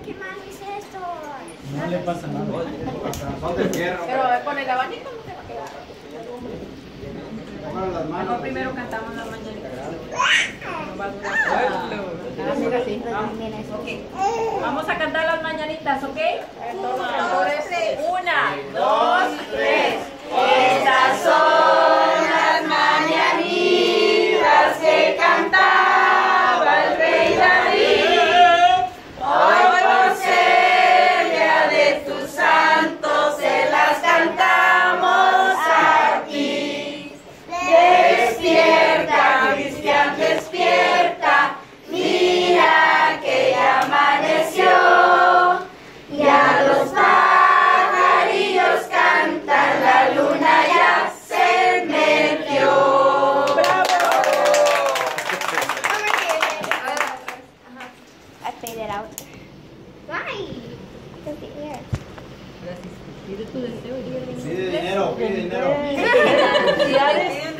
¿qué más es esto? No le pasa nada. Son de fierro. Pero con el abanico no te va a quedar. Pongan las manos. Mejor primero cantamos la mañanita. No va a durar. Vamos a cantar las mañanitas, ¿ok? Una, dos, tres. Estas son las mañanitas que cantaba el rey David. Hoy por ser día de tus santos se las cantamos aquí. Despierta, Cristian, despierta. Mira que ya amaneció. Ya los pajarillos cantan, la luna ya se metió. ¡Bravo! I fade it out. Why? Because the air. Pide dinero, pide dinero. Felicidades.